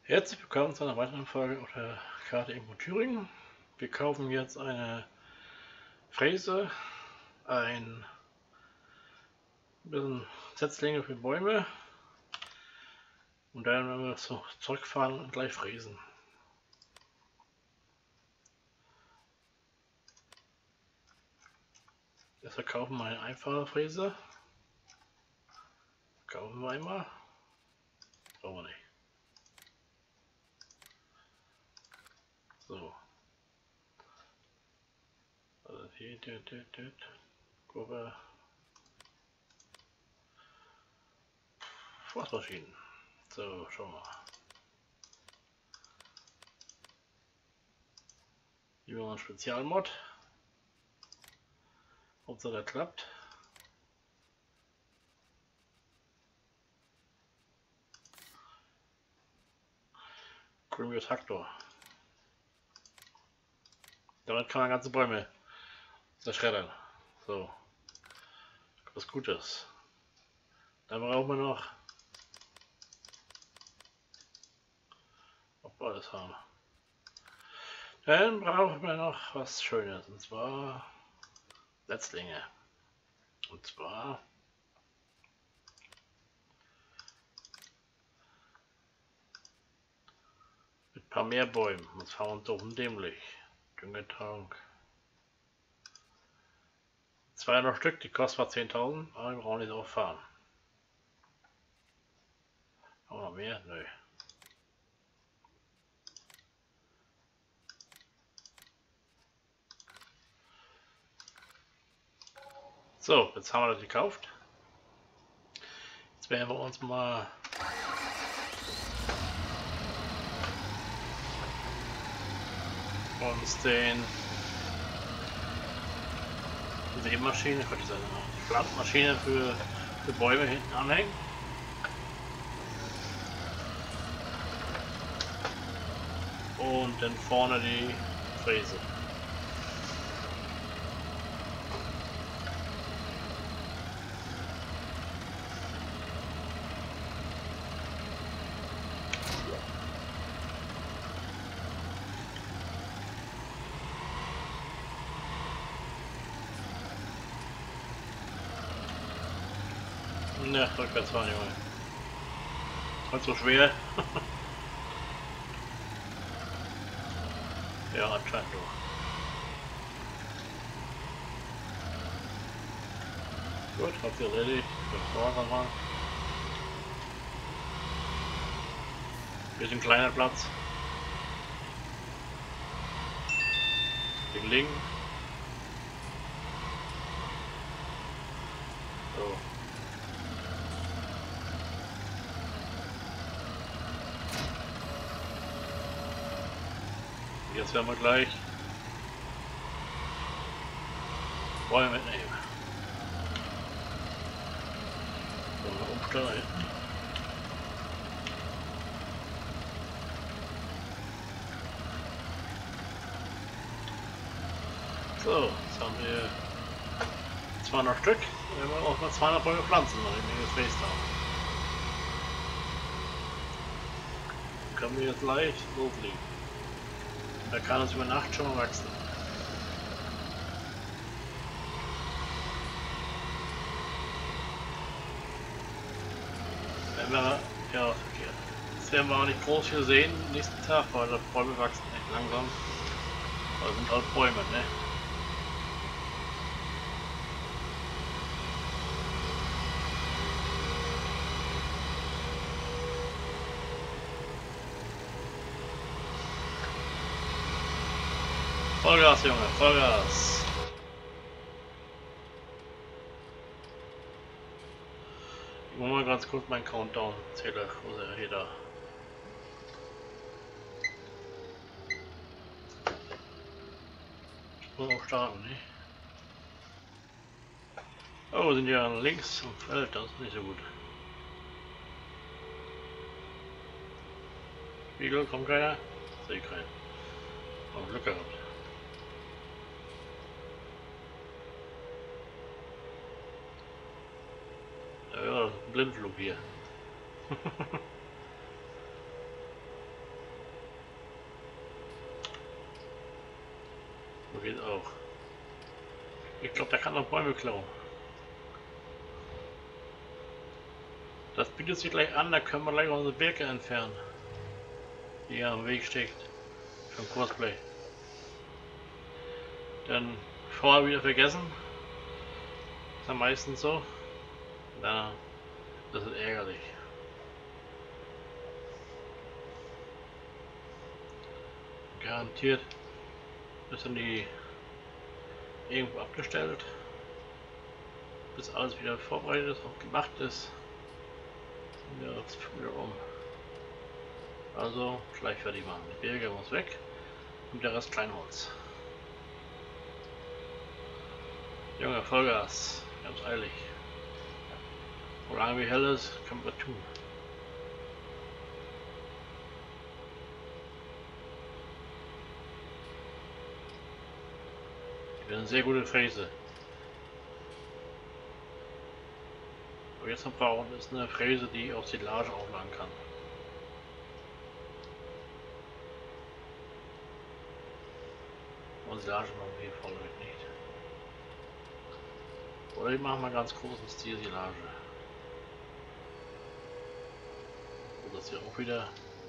Herzlich willkommen zu einer weiteren Folge auf der Karte Immo Thüringen. Wir kaufen jetzt eine Fräse, ein bisschen Setzlinge für Bäume und dann werden wir so zurückfahren und gleich fräsen. Jetzt verkaufen wir eine einfache Fräse. Kaufen wir einmal. Brauchen wir nicht. So. Also hier, Gruppe. Forstmaschinen. So, schauen wir mal. Hier haben wir einen Spezialmod. Hauptsache der klappt. Premier Traktor. Damit kann man ganze Bäume zerschreddern. So. Was Gutes. Dann brauchen wir noch. Ob wir alles haben. Dann brauchen wir noch was Schönes. Und zwar Setzlinge. Und zwar mit ein paar mehr Bäumen. Und zwar uns oben dämlich. Düngetank. 200 Stück, die kosten zwar 10.000, aber wir brauchen nicht auch fahren. Haben wir noch mehr? Nö. So, jetzt haben wir das gekauft. Jetzt werden wir uns mal diese Maschine, die Pflanzmaschine für Bäume hinten anhängen. Und dann vorne die Fräse. Ne, rückwärts fahren, Junge. Halt so schwer. Ja, anscheinend doch. Gut, habt ihr erledigt. Das war's dann mal. Bisschen kleiner Platz. Den linken. So. Jetzt werden wir gleich Bäume mitnehmen. So, umstellen da hinten. So, jetzt haben wir 200 Stück. Wir werden auch mal 200 Bäume pflanzen, nachdem wir gefräst haben. Dann können wir jetzt leicht loslegen. Da kann es über Nacht schon mal wachsen. Wenn wir, ja, verkehrt. Das werden wir auch nicht groß hier sehen am nächsten Tag, weil die Bäume wachsen echt langsam. Das sind halt Bäume, ne? Vollgas, Junge, Vollgas! Ich muss mal ganz kurz meinen Countdown-Zähler, wo ist er hier da? Ich muss auch starten, ne? Oh, wir sind ja links am Feld, das ist nicht so gut. Spiegel, kommt keiner? Sehe keinen. Hab Glück gehabt. Ja, Blindflug hier. Ich glaube, der kann noch Bäume klauen. Das bietet sich gleich an, da können wir gleich unsere Birke entfernen, die hier am Weg steht. Für ein Cosplay. Dann vorher wieder vergessen. Ist ja meistens so. Da, das ist ärgerlich. Garantiert ist dann die irgendwo abgestellt, bis alles wieder vorbereitet ist und gemacht ist. Ja, das wieder um. Also gleich fertig machen. Die Birke muss weg und der Rest Kleinholz. Junge, Vollgas, ganz eilig. Solange wie hell ist, können wir tun. Ich bin eine sehr gute Fräse. Was wir jetzt noch brauchen, ist eine Fräse, die auch Silage aufladen kann. Und Silage machen wir hier vorläufig nicht. Oder ich mache mal ganz großen Stil Silage. So, dass hier auch wieder.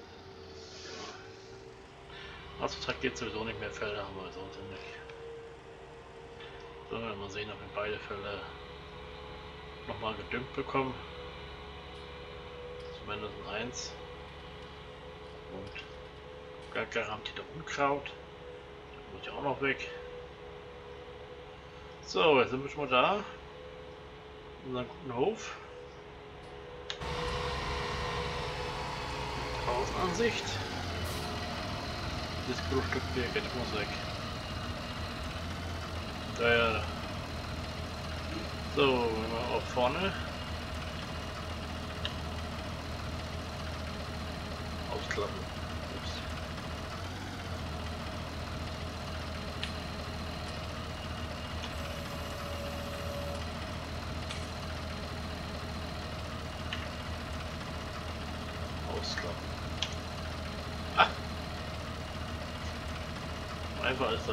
Also Tag geht sowieso nicht mehr, Felder haben wir sonst nicht. So, mal sehen, ob wir beide Felder nochmal gedüngt bekommen. Zumindest eins. Und garantiert Unkraut. Das muss ja auch noch weg. So, jetzt sind wir schon mal da. In unserem guten Hof. Außenansicht. Das Grundstück Birke, das muss weg. Daher. So, mal auf vorne. Ausklappen. Ups. Ausklappen. Ah! Einfach ist das.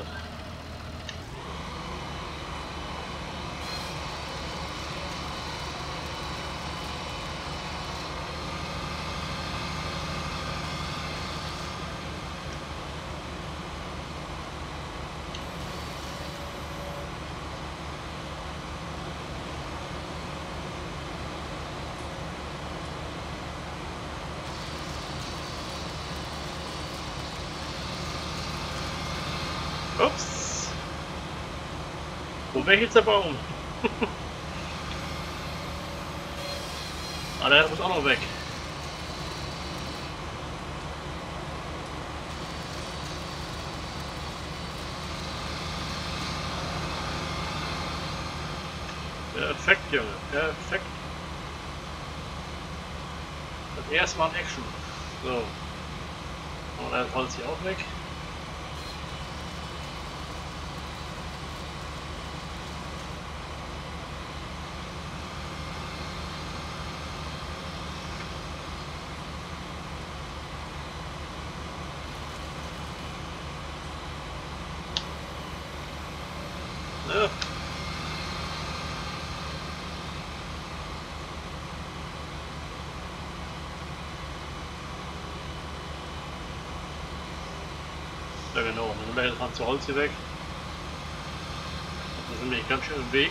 Ups! Wo wäre jetzt der Baum? Ah, der muss auch noch weg. Perfekt, Junge, perfekt. Das erste Mal in Action. So. Und das Holz hier auch weg. Ja. Ja genau, dann sind wir jetzt mal zu Holz hier weg. Das ist nämlich ganz schön im Weg.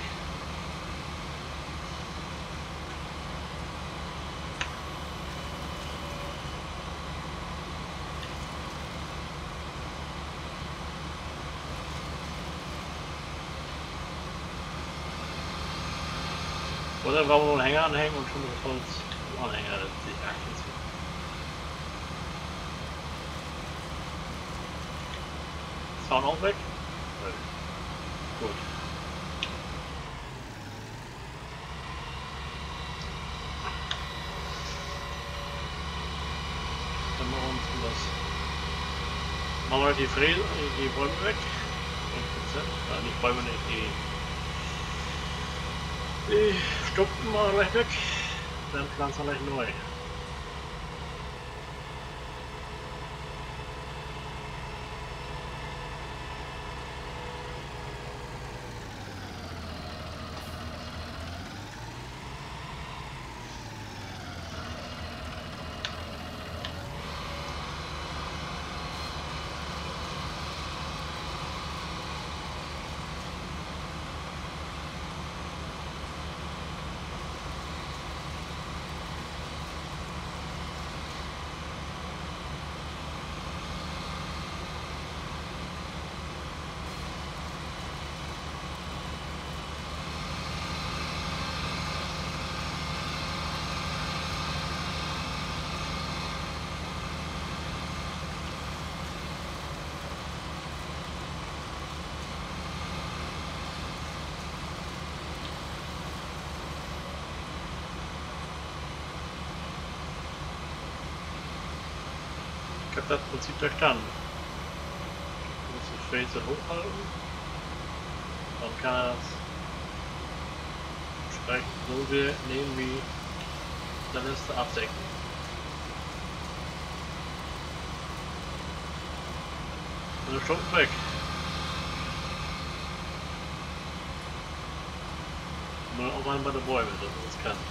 Oder brauchen wir noch einen Hänger anhängen und schon das Holz anhängen, das ist die Akten zu. Zaun auch weg? Gut. Dann machen wir uns das. Machen wir die Fräse, die Bäume weg. 5%. Nicht Bäume, nicht die Stumpen mal gleich weg. Dann pflanzen wir gleich neu. das Prinzip durchstanden. Du musst die Fräse hochhalten, dann kann er das entsprechend so nehmen wie der letzte abdecken. Und dann schon weg. Mal auch mal bei der Bäume, dass man das kann.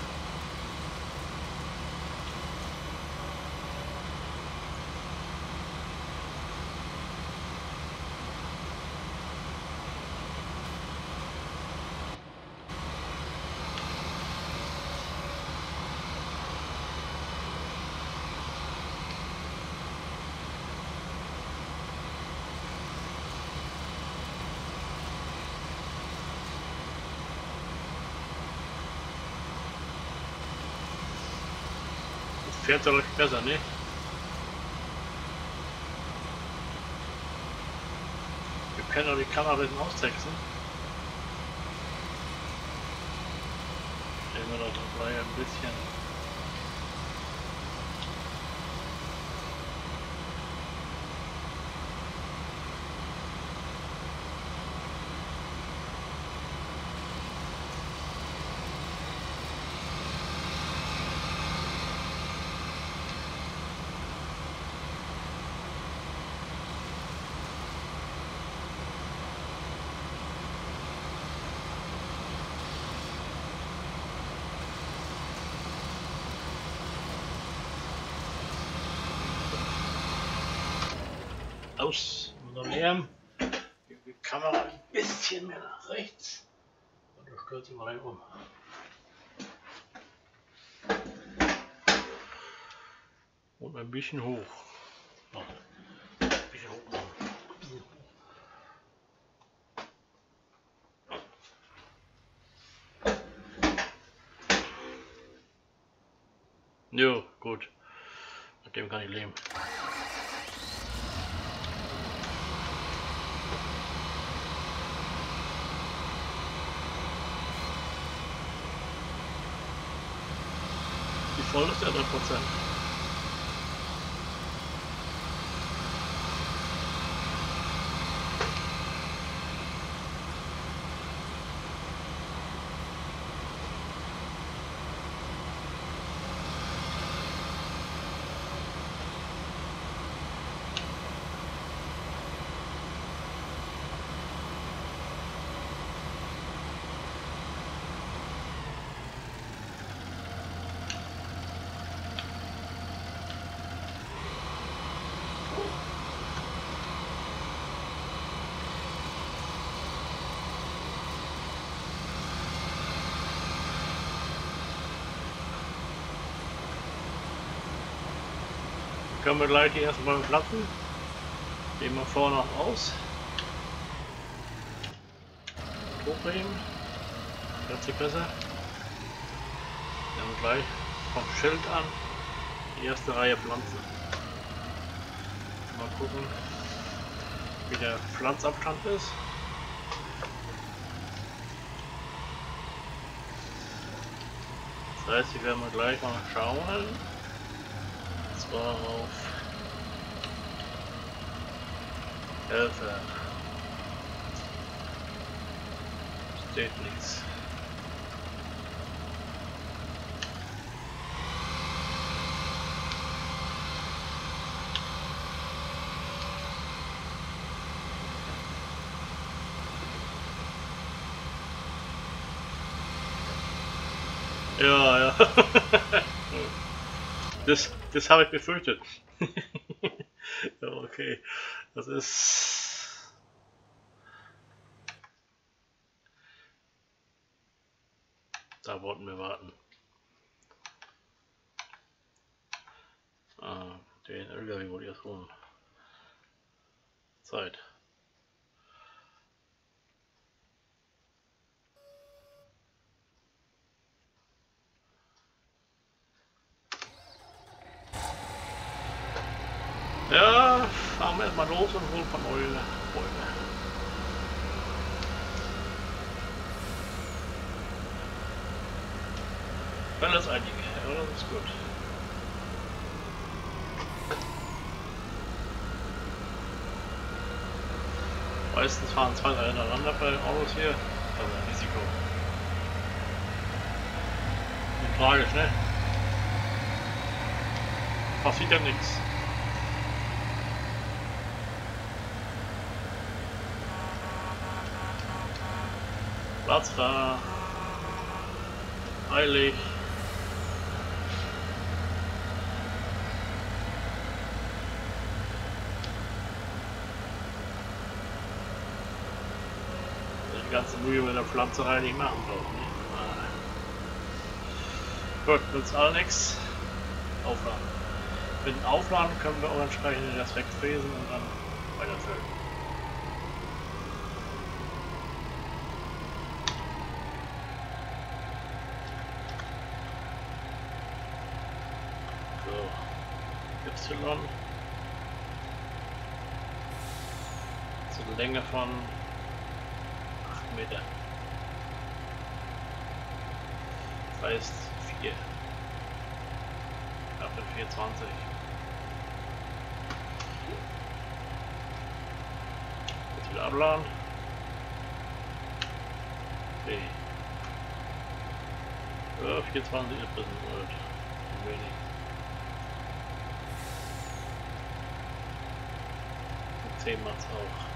Fährt dadurch besser, ne? Wir können auch die Kamera ein bisschen austexten. Nehmen wir doch gleich ein bisschen. Aus unserem Lärm. Die Kamera ein bisschen mehr nach rechts. Und da stört sie mal rein um. Und ein bisschen hoch. Ja, ein bisschen hoch machen. Jo, gut. Mit dem kann ich leben. Wie voll ist der 3%? Können wir gleich die ersten Bäume platzen. Nehmen wir vorne noch aus. Hochheben. Hört sich besser. Dann gleich vom Schild an die erste Reihe pflanzen. Mal gucken, wie der Pflanzabstand ist. Das heißt, hier werden wir gleich mal schauen. Und zwar auf Helfer. Steht nichts. Ja, ja. Das habe ich befürchtet. Ja, okay. Das ist... Da wollten wir warten. Ah, den LKW wollte ich erst holen. Zeit. Ja, fahren wir erstmal los und holen von neue Bäume. Alles einige, ja, das ist gut. Meistens fahren zwei, drei ineinander bei den Autos hier. Also ein Risiko. Und tragisch, ne? Passiert ja nichts. Platz da. Eilig. Die ganze Mühe mit der Pflanzerei nicht machen brauchen. Ne? Gut, nützt all nichts. Aufladen. Mit dem Aufladen können wir auch entsprechend das wegfräsen und dann weiterfüllen. So, Y. So eine Länge von 8 Meter. Das heißt 4. Ab mit 420. Jetzt wieder abladen. Okay. Ja, 420 ist ein bisschen blöd. Wenig. 10 macht's auch.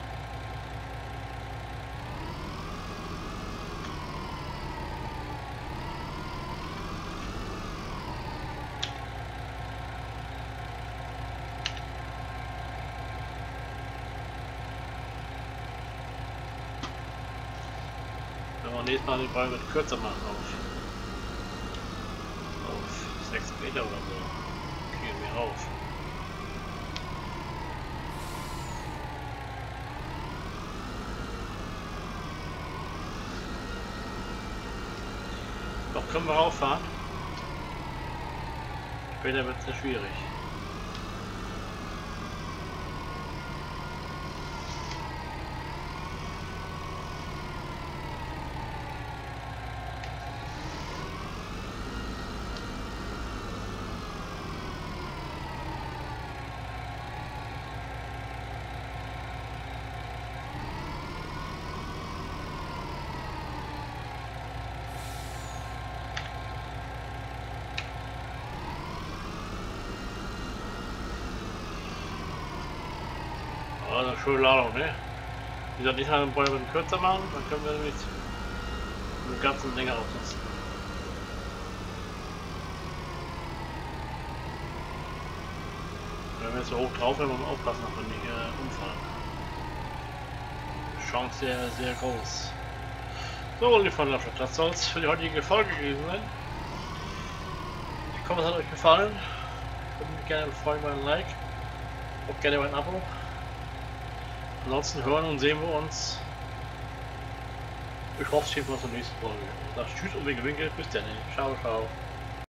Wenn wir nächstes Mal den Ball mit kürzer machen auf 6 Meter oder so, kriegen wir rauf. Doch können wir rauffahren. Später wird es sehr schwierig. Also schöne Ladung, ne? Wie gesagt, ich habe den Bäumen kürzer machen, dann können wir nämlich den ganzen länger ausnutzen. Wenn wir jetzt so hoch drauf sind, muss man aufpassen, dass wir nicht umfallen. Die Chance sehr, sehr groß. So, liebe Freunde, das soll es für die heutige Folge gewesen sein. Ich hoffe, es hat euch gefallen. Ich würde mich gerne freuen über ein Like. Auch gerne über ein Abo. Ansonsten hören und sehen wir uns. Ich hoffe, es sehen wir uns in der nächsten Folge. Ich sage Tschüss und Winke, bis dann. Ciao, ciao.